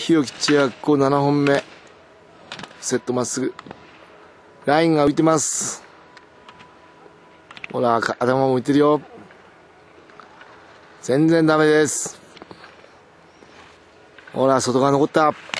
日置千秋子7本目。セットまっすぐ。ラインが浮いてます。ほら、頭も浮いてるよ。全然ダメです。ほら、外側残った。